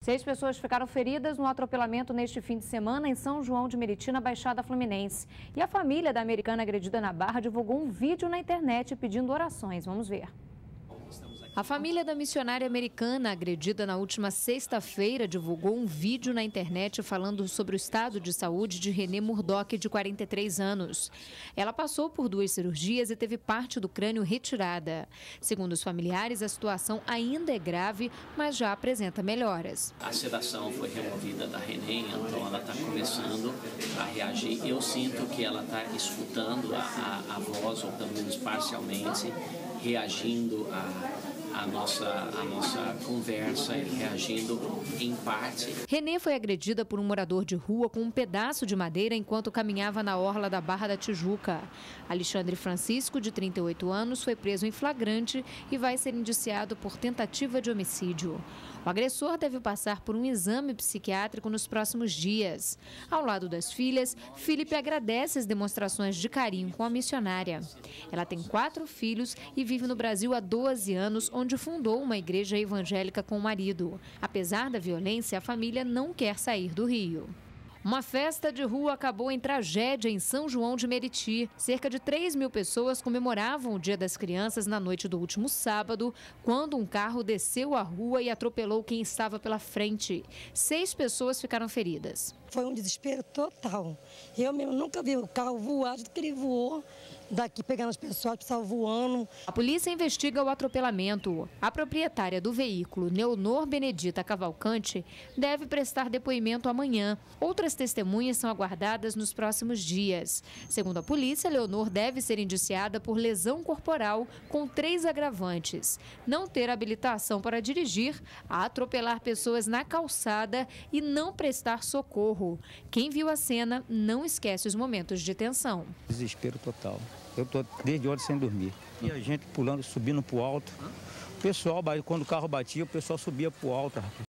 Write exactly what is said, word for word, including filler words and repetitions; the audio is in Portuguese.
Seis pessoas ficaram feridas no atropelamento neste fim de semana em São João de Meriti, na Baixada Fluminense. E a família da americana agredida na Barra divulgou um vídeo na internet pedindo orações. Vamos ver. A família da missionária americana agredida na última sexta-feira divulgou um vídeo na internet falando sobre o estado de saúde de Renê Murdock, de quarenta e três anos. Ela passou por duas cirurgias e teve parte do crânio retirada. Segundo os familiares, a situação ainda é grave, mas já apresenta melhoras. A sedação foi removida da Renê, então ela está começando a reagir. Eu sinto que ela está escutando a, a, a voz, ou pelo menos parcialmente, reagindo a... A nossa, a nossa conversa e reagindo em parte. Renê foi agredida por um morador de rua com um pedaço de madeira enquanto caminhava na orla da Barra da Tijuca. Alexandre Francisco, de trinta e oito anos, foi preso em flagrante e vai ser indiciado por tentativa de homicídio. O agressor deve passar por um exame psiquiátrico nos próximos dias. Ao lado das filhas, Felipe agradece as demonstrações de carinho com a missionária. Ela tem quatro filhos e vive no Brasil há doze anos, onde fundou uma igreja evangélica com o marido. Apesar da violência, a família não quer sair do Rio. Uma festa de rua acabou em tragédia em São João de Meriti. Cerca de três mil pessoas comemoravam o Dia das Crianças na noite do último sábado, quando um carro desceu a rua e atropelou quem estava pela frente. Seis pessoas ficaram feridas. Foi um desespero total. Eu mesmo nunca vi o carro voar, do que ele voou, daqui pegando as pessoas que estavam voando. A polícia investiga o atropelamento. A proprietária do veículo, Neonor Benedita Cavalcante, deve prestar depoimento amanhã. Outras testemunhas são aguardadas nos próximos dias. Segundo a polícia, Leonor deve ser indiciada por lesão corporal com três agravantes: não ter habilitação para dirigir, atropelar pessoas na calçada e não prestar socorro. Quem viu a cena não esquece os momentos de tensão. Desespero total. Eu estou desde ontem sem dormir. E a gente pulando, subindo para o alto. O pessoal, quando o carro batia, o pessoal subia para o alto.